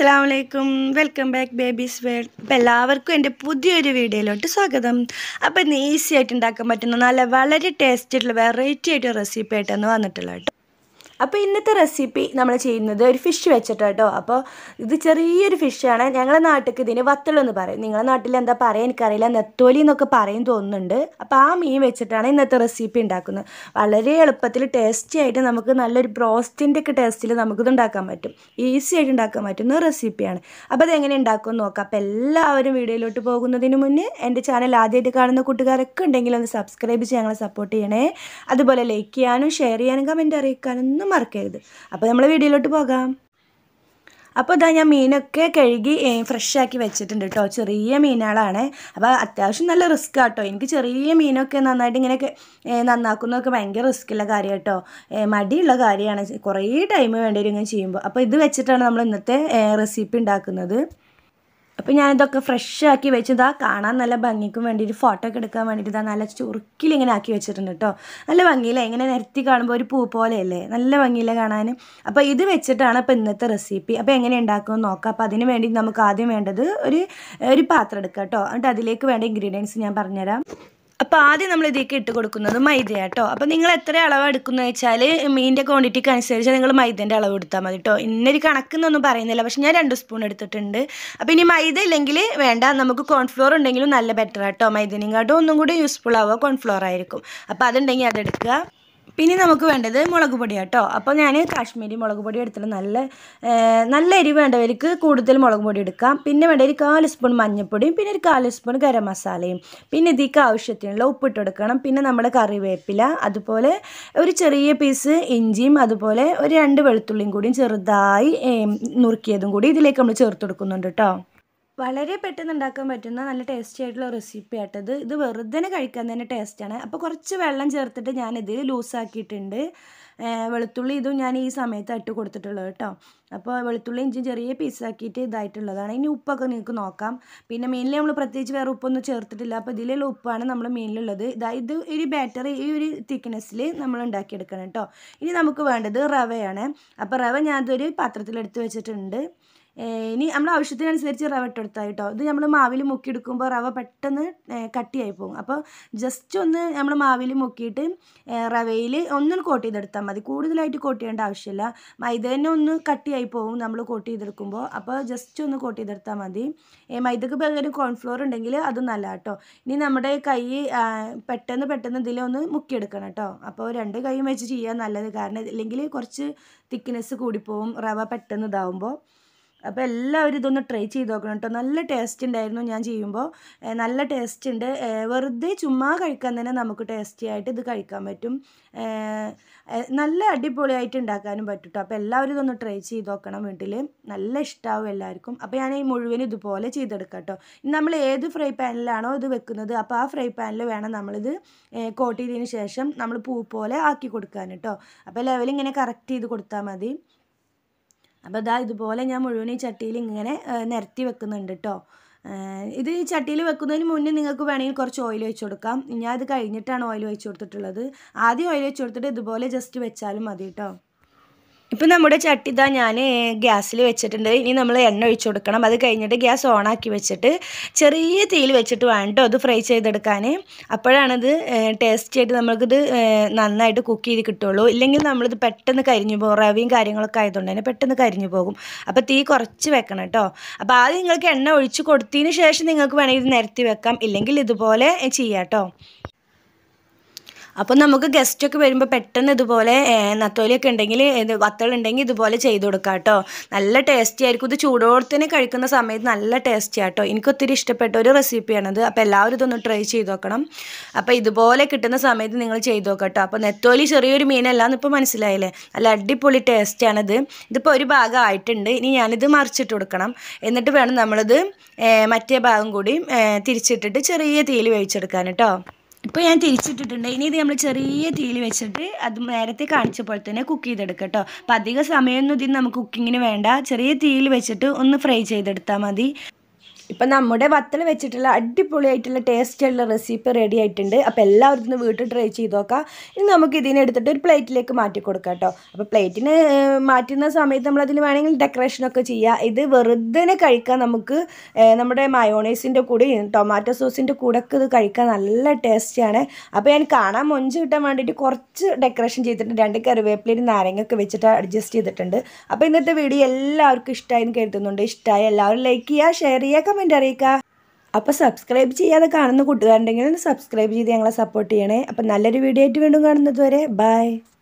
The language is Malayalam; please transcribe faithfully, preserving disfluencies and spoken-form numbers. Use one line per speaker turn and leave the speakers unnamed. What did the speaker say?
അസ്സലാമലൈക്കും വെൽക്കം ബാക്ക് ബേബീസ് വേൾഡ്. അപ്പോൾ എല്ലാവർക്കും എൻ്റെ പുതിയൊരു വീഡിയോയിലോട്ട് സ്വാഗതം. അപ്പോൾ ഇന്ന് ഈസി ആയിട്ട് ഉണ്ടാക്കാൻ പറ്റുന്ന നല്ല വളരെ ടേസ്റ്റ് ആയിട്ടുള്ള വെറൈറ്റി ആയിട്ട് റെസിപ്പി ആയിട്ടാണ് വന്നിട്ടുള്ളത് കേട്ടോ. അപ്പോൾ ഇന്നത്തെ റെസിപ്പി നമ്മൾ ചെയ്യുന്നത് ഒരു ഫിഷ് വെച്ചിട്ട് കേട്ടോ. അപ്പോൾ ഇത് ചെറിയൊരു ഫിഷാണ്. ഞങ്ങളുടെ നാട്ടിലേക്ക് ഇതിന് വത്തളെന്ന് പറയും. നിങ്ങളുടെ നാട്ടിൽ എന്താ പറയുക എനിക്കറിയില്ല, നെത്തോലി എന്നൊക്കെ പറയും തോന്നുന്നുണ്ട്. അപ്പോൾ ആ മീൻ വെച്ചിട്ടാണ് ഇന്നത്തെ റെസിപ്പി ഉണ്ടാക്കുന്നത്. വളരെ എളുപ്പത്തിൽ ടേസ്റ്റി ആയിട്ട് നമുക്ക് നല്ലൊരു ബ്രോസ്റ്റിൻ്റെ ഒക്കെ ടേസ്റ്റിൽ നമുക്കിത് ഉണ്ടാക്കാൻ പറ്റും. ഈസി ആയിട്ട് ഉണ്ടാക്കാൻ പറ്റുന്ന റെസിപ്പിയാണ്. അപ്പോൾ അതെങ്ങനെ ഉണ്ടാക്കുമെന്ന് നോക്കാം. അപ്പോൾ എല്ലാവരും വീഡിയോയിലോട്ട് പോകുന്നതിന് മുന്നേ എൻ്റെ ചാനൽ ആദ്യമായിട്ട് കാണുന്ന കൂട്ടുകാരൊക്കെ ഉണ്ടെങ്കിൽ ഒന്ന് സബ്സ്ക്രൈബ് ചെയ്ത് ഞങ്ങളെ സപ്പോർട്ട് ചെയ്യണേ. അതുപോലെ ലൈക്ക് ചെയ്യാനും ഷെയർ ചെയ്യാനും കമൻറ്റ് അറിയിക്കാനൊന്നും മറക്കരുത്. അപ്പോൾ നമ്മൾ വീഡിയോയിലോട്ട് പോകാം. അപ്പോൾ ഇതാ ഞാൻ മീനൊക്കെ കഴുകി ഫ്രഷ് ആക്കി വെച്ചിട്ടുണ്ട് കേട്ടോ. ചെറിയ മീനുകളാണ്. അപ്പോൾ അത്യാവശ്യം നല്ല റിസ്ക് ആട്ടോ. എനിക്ക് ചെറിയ മീനൊക്കെ നന്നായിട്ട് ഇങ്ങനെയൊക്കെ നന്നാക്കുന്നതൊക്കെ ഭയങ്കര റിസ്ക്കുള്ള കാര്യം കേട്ടോ. മടിയുള്ള കാര്യമാണ്. കുറേ ടൈം വേണ്ടി വരും ഇങ്ങനെ ചെയ്യുമ്പോൾ. അപ്പോൾ ഇത് വെച്ചിട്ടാണ് നമ്മൾ ഇന്നത്തെ റെസിപ്പി ഉണ്ടാക്കുന്നത്. അപ്പോൾ ഞാനിതൊക്കെ ഫ്രഷ് ആക്കി വെച്ചതാ കാണാൻ നല്ല ഭംഗിക്കും വേണ്ടിയിട്ട് ഫോട്ടോ ഒക്കെ എടുക്കാൻ വേണ്ടിയിട്ട് ഇതാ നല്ല ചുറുക്കിൽ ഇങ്ങനെ ആക്കി വെച്ചിട്ടുണ്ട് കേട്ടോ. നല്ല ഭംഗിയില്ലേ, ഇങ്ങനെ നിരത്തി കാണുമ്പോൾ ഒരു പൂ പോലെയല്ലേ, നല്ല ഭംഗിയില്ല കാണാൻ. അപ്പോൾ ഇത് വെച്ചിട്ടാണ് ഇപ്പോൾ ഇന്നത്തെ റെസിപ്പി. അപ്പോൾ എങ്ങനെ ഉണ്ടാക്കുമെന്ന് നോക്കാം. അപ്പോൾ അതിന് വേണ്ടി നമുക്ക് ആദ്യം വേണ്ടത് ഒരു ഒരു പാത്രം എടുക്കുക കേട്ടോ. എന്നിട്ട് അതിലേക്ക് വേണ്ട ഇൻഗ്രീഡിയൻസ് ഞാൻ പറഞ്ഞുതരാം. അപ്പോൾ ആദ്യം നമ്മൾ ഇതിലേക്ക് ഇട്ട് കൊടുക്കുന്നത് മൈദ കേട്ടോ. അപ്പോൾ നിങ്ങൾ എത്ര അളവ് എടുക്കുന്നത് വെച്ചാൽ മീനിൻ്റെ ക്വാണ്ടിറ്റിക്ക് അനുസരിച്ച് നിങ്ങൾ മൈദേൻ്റെ അളവ് എടുത്താൽ മതി കേട്ടോ. ഇന്നൊരു കണക്കെന്നൊന്നും പറയുന്നില്ല, പക്ഷെ ഞാൻ രണ്ട് സ്പൂൺ എടുത്തിട്ടുണ്ട്. അപ്പോൾ ഇനി മൈദ ഇല്ലെങ്കിൽ വേണ്ട, നമുക്ക് കോൺഫ്ലോർ ഉണ്ടെങ്കിലും നല്ല ബെറ്റർ കേട്ടോ. മൈദേനെക്കാട്ടും ഒന്നും കൂടി യൂസ്ഫുൾ ആവുക കോൺഫ്ലോർ ആയിരിക്കും. അപ്പോൾ അതുണ്ടെങ്കിൽ അതെടുക്കുക. പിന്നെ നമുക്ക് വേണ്ടത് മുളക് പൊടി കേട്ടോ. അപ്പോൾ ഞാൻ കാശ്മീരി മുളക് പൊടി എടുത്തിട്ട് നല്ല നല്ല എരിവ് വേണ്ടവർക്ക് കൂടുതൽ മുളക് പൊടി എടുക്കാം. പിന്നെ വേണ്ട ഒരു കാല് സ്പൂൺ മഞ്ഞൾപ്പൊടിയും പിന്നെ ഒരു കാല് സ്പൂൺ ഗരം മസാലയും പിന്നെ ഇതിലേക്ക് ആവശ്യത്തിനുള്ള ഉപ്പിട്ട് കൊടുക്കണം. പിന്നെ നമ്മുടെ കറിവേപ്പില, അതുപോലെ ഒരു ചെറിയ പീസ് ഇഞ്ചിയും അതുപോലെ ഒരു രണ്ട് വെളുത്തുള്ളിയും കൂടിയും ചെറുതായി നുറുക്കിയതും കൂടി ഇതിലേക്ക് നമ്മൾ ചേർത്ത് കൊടുക്കുന്നുണ്ട് കേട്ടോ. വളരെ പെട്ടെന്ന് ഉണ്ടാക്കാൻ പറ്റുന്ന നല്ല ടേസ്റ്റി ആയിട്ടുള്ള റെസിപ്പി ആയിട്ടത്. ഇത് വെറുതെ കഴിക്കാൻ തന്നെ ടേസ്റ്റാണ്. അപ്പോൾ കുറച്ച് വെള്ളം ചേർത്തിട്ട് ഞാനിത് ലൂസാക്കിയിട്ടുണ്ട്. വെളുത്തുള്ളി ഇതും ഞാൻ ഈ സമയത്ത് ഇട്ട് കൊടുത്തിട്ടുള്ളത് കേട്ടോ. അപ്പോൾ വെളുത്തുള്ളി ഇഞ്ചി ചെറിയ പീസാക്കിയിട്ട് ഇതായിട്ടുള്ളതാണ്. ഇനി ഉപ്പൊക്കെ നിങ്ങൾക്ക് നോക്കാം. പിന്നെ മീനിൽ നമ്മൾ പ്രത്യേകിച്ച് വേറെ ഉപ്പൊന്നും ചേർത്തിട്ടില്ല. അപ്പോൾ ഇതിലുള്ള ഉപ്പാണ് നമ്മൾ മീനിലുള്ളത്. ഇതാ ഇത് ഒരു ബാറ്ററി ഈ ഒരു തിക്നെസ്സിൽ നമ്മൾ ഉണ്ടാക്കിയെടുക്കണം കേട്ടോ. ഇനി നമുക്ക് വേണ്ടത് റവയാണ്. അപ്പോൾ റവ ഞാനതൊരു പാത്രത്തിലെടുത്ത് വെച്ചിട്ടുണ്ട്. ഇനി നമ്മൾ ആവശ്യത്തിനനുസരിച്ച് റവ ഇട്ടെടുത്താൽ കേട്ടോ. ഇത് നമ്മൾ മാവിൽ മുക്കിയെടുക്കുമ്പോൾ റവ പെട്ടെന്ന് കട്ടിയായി പോകും. അപ്പോൾ ജസ്റ്റ് ഒന്ന് നമ്മൾ മാവിൽ മുക്കിയിട്ട് റവയിൽ ഒന്നും കോട്ട് ചെയ്തെടുത്താൽ മതി. കൂടുതലായിട്ട് കോട്ട് ചെയ്യേണ്ട ആവശ്യമില്ല. മൈദ തന്നെ ഒന്ന് കട്ടിയായി പോകും നമ്മൾ കോട്ട് ചെയ്തെടുക്കുമ്പോൾ. അപ്പോൾ ജസ്റ്റ് ഒന്ന് കോട്ട് ചെയ്തെടുത്താൽ മതി. മൈദക്ക് പകരം കോൺഫ്ലോർ ഉണ്ടെങ്കിൽ അത് നല്ല കേട്ടോ. ഇനി നമ്മുടെ കൈ പെട്ടെന്ന് പെട്ടെന്ന് ഇതിലൊന്ന് മുക്കിയെടുക്കണം കേട്ടോ. അപ്പോൾ രണ്ട് കൈയും വെച്ച് ചെയ്യാൻ നല്ലത്. കാരണം ഇല്ലെങ്കിൽ കുറച്ച് തിക്നെസ് കൂടിപ്പോവും റവ പെട്ടെന്ന് ഇതാവുമ്പോൾ. അപ്പോൾ എല്ലാവരും ഇതൊന്ന് ട്രൈ ചെയ്ത് നോക്കണം കേട്ടോ. നല്ല ടേസ്റ്റ് ഉണ്ടായിരുന്നു ഞാൻ ചെയ്യുമ്പോൾ. നല്ല ടേസ്റ്റ് ഉണ്ട്. വെറുതെ ചുമ്മാ കഴിക്കാൻ തന്നെ നമുക്ക് ടേസ്റ്റി ആയിട്ട് ഇത് കഴിക്കാൻ പറ്റും. നല്ല അടിപൊളിയായിട്ട് ഉണ്ടാക്കാനും പറ്റും കേട്ടോ. അപ്പോൾ എല്ലാവരും ഇതൊന്ന് ട്രൈ ചെയ്ത് നോക്കണം വീട്ടിൽ. നല്ല ഇഷ്ടമാവും എല്ലാവർക്കും. അപ്പോൾ ഞാൻ ഈ മുഴുവൻ ഇതുപോലെ ചെയ്തെടുക്കാം കേട്ടോ. നമ്മൾ ഏത് ഫ്രൈ പാനിലാണോ ഇത് വെക്കുന്നത് അപ്പോൾ ആ ഫ്രൈ പാനിൽ വേണം നമ്മളിത് കോട്ട് ചെയ്തതിന് ശേഷം നമ്മൾ പൂ പോലെ ആക്കി കൊടുക്കാൻ കേട്ടോ. അപ്പോൾ ലെവൽ ഇങ്ങനെ കറക്റ്റ് ചെയ്ത് കൊടുത്താൽ മതി. അപ്പോൾ ഇതാ ഇതുപോലെ ഞാൻ മുഴുവൻ ഈ ചട്ടിയിൽ ഇങ്ങനെ നിരത്തി വെക്കുന്നുണ്ട് കേട്ടോ. ഇത് ഈ ചട്ടിയിൽ വെക്കുന്നതിന് മുന്നേ നിങ്ങൾക്ക് വേണമെങ്കിൽ കുറച്ച് ഓയിൽ ഒഴിച്ച് കൊടുക്കാം. ഞാൻ ഇത് കഴിഞ്ഞിട്ടാണ് ഓയിൽ ഒഴിച്ച് കൊടുത്തിട്ടുള്ളത്. ആദ്യം ഓയിൽ ഒഴിച്ച് കൊടുത്തിട്ട് ഇതുപോലെ ജസ്റ്റ് വെച്ചാലും മതി കേട്ടോ. ഇപ്പം നമ്മുടെ ചട്ടി ഇതാ ഞാൻ ഗ്യാസിൽ വെച്ചിട്ടുണ്ട്. ഇനി നമ്മൾ എണ്ണ ഒഴിച്ച് കൊടുക്കണം. അത് കഴിഞ്ഞിട്ട് ഗ്യാസ് ഓണാക്കി വെച്ചിട്ട് ചെറിയ തീയിൽ വെച്ചിട്ട് വേണം കേട്ടോ അത് ഫ്രൈ ചെയ്തെടുക്കാൻ. അപ്പോഴാണിത് ടേസ്റ്റി ആയിട്ട് നമുക്കിത് നന്നായിട്ട് കുക്ക് ചെയ്ത് കിട്ടുള്ളൂ. ഇല്ലെങ്കിൽ നമ്മളിത് പെട്ടെന്ന് കരിഞ്ഞു പോകും. റവയും കാര്യങ്ങളൊക്കെ ആയതുകൊണ്ട് തന്നെ പെട്ടെന്ന് കരിഞ്ഞു പോകും. അപ്പോൾ തീ കുറച്ച് വെക്കണം കേട്ടോ. അപ്പോൾ ആദ്യം നിങ്ങൾക്ക് എണ്ണ ഒഴിച്ച് കൊടുത്തതിന് ശേഷം നിങ്ങൾക്ക് വേണമെങ്കിൽ ഇത് നിരത്തി വെക്കാം. ഇല്ലെങ്കിൽ ഇതുപോലെ ചെയ്യാം കേട്ടോ. അപ്പോൾ നമുക്ക് ഗസ്റ്റൊക്കെ വരുമ്പോൾ പെട്ടെന്ന് ഇതുപോലെ നത്തോലിയൊക്കെ ഉണ്ടെങ്കിൽ ഇത് വത്തളുണ്ടെങ്കിൽ ഇതുപോലെ ചെയ്ത് കൊടുക്കാം കേട്ടോ. നല്ല ടേസ്റ്റി ആയിരിക്കും. ഇത് ചൂടോടെ കഴിക്കുന്ന സമയത്ത് നല്ല ടേസ്റ്റി ആട്ടോ. എനിക്കൊത്തിരി ഇഷ്ടപ്പെട്ട ഒരു റെസിപ്പിയാണത്. അപ്പോൾ എല്ലാവരും ഇതൊന്ന് ട്രൈ ചെയ്ത് നോക്കണം. അപ്പോൾ ഇതുപോലെ കിട്ടുന്ന സമയത്ത് നിങ്ങൾ ചെയ്ത് നോക്കാം കേട്ടോ. അപ്പോൾ നെത്തോലി ചെറിയൊരു മീനല്ലാന്ന് ഇപ്പോൾ മനസ്സിലായില്ലേ. നല്ല അടിപൊളി ടേസ്റ്റാണിത്. ഇതിപ്പോൾ ഒരു ഭാഗം ആയിട്ടുണ്ട്. ഇനി ഞാനിത് മറിച്ചിട്ട് കൊടുക്കണം. എന്നിട്ട് വേണം നമ്മളിത് മറ്റേ ഭാഗം കൂടി തിരിച്ചിട്ടിട്ട് ചെറിയ തീയിൽ വേവിച്ചെടുക്കാൻ കേട്ടോ. ഇപ്പോൾ ഞാൻ തിരിച്ചിട്ടിട്ടുണ്ട്. ഇനി ഇത് നമ്മൾ ചെറിയ തീയിൽ വെച്ചിട്ട് അത് നേരത്തെ കാണിച്ച പോലെ തന്നെ കുക്ക് ചെയ്തെടുക്കാം കേട്ടോ. അപ്പോൾ അധിക സമയമൊന്നും ഇതിന് നമുക്ക് കുക്കിങ്ങിന് വേണ്ട. ചെറിയ തീയിൽ വെച്ചിട്ട് ഒന്ന് ഫ്രൈ ചെയ്തെടുത്താൽ മതി. ഇപ്പം നമ്മുടെ വത്തൽ വെച്ചിട്ടുള്ള അടിപൊളിയായിട്ടുള്ള ടേസ്റ്റ് ആയിട്ടുള്ള റെസിപ്പി റെഡി ആയിട്ടുണ്ട്. അപ്പോൾ എല്ലാവരും ഇന്ന് വീട്ടിൽ ട്രൈ ചെയ്ത് നോക്കാം. ഇനി നമുക്ക് ഇതിനെ എടുത്തിട്ട് ഒരു പ്ലേറ്റിലേക്ക് മാറ്റി കൊടുക്കാം കേട്ടോ. അപ്പോൾ പ്ലേറ്റിന് മാറ്റുന്ന സമയത്ത് നമ്മളതിന് വേണമെങ്കിൽ ഡെക്കറേഷനൊക്കെ ചെയ്യാം. ഇത് വെറുതെ കഴിക്കാൻ നമുക്ക് നമ്മുടെ മയോണൈസിൻ്റെ കൂടെ ടൊമാറ്റോ സോസിൻ്റെ കൂടെ ഒക്കെ ഇത് കഴിക്കാൻ നല്ല ടേസ്റ്റിയാണ്. അപ്പോൾ ഞാൻ കാണാൻ മൊഞ്ച് കിട്ടാൻ വേണ്ടിയിട്ട് കുറച്ച് ഡെക്കറേഷൻ ചെയ്തിട്ടുണ്ട്. രണ്ട് കറിവേപ്പിലയും നാരങ്ങയൊക്കെ വെച്ചിട്ട് അഡ്ജസ്റ്റ് ചെയ്തിട്ടുണ്ട്. അപ്പോൾ ഇന്നത്തെ വീഡിയോ എല്ലാവർക്കും ഇഷ്ടമായി എന്ന് കരുതുന്നുണ്ട്. ഇഷ്ടമായി എല്ലാവരും ലൈക്ക് ചെയ്യുക, ഷെയർ ചെയ്യുക, കമൻറ്റ് അറിയിക്കുക. അപ്പോൾ സബ്സ്ക്രൈബ് ചെയ്യാതെ കാണുന്ന കൂട്ടുകാരുണ്ടെങ്കിൽ സബ്സ്ക്രൈബ് ചെയ്ത് ഞങ്ങളെ സപ്പോർട്ട് ചെയ്യണേ. അപ്പോൾ നല്ലൊരു വീഡിയോ ആയിട്ട് വീണ്ടും കാണുന്നത് വരെ ബൈ.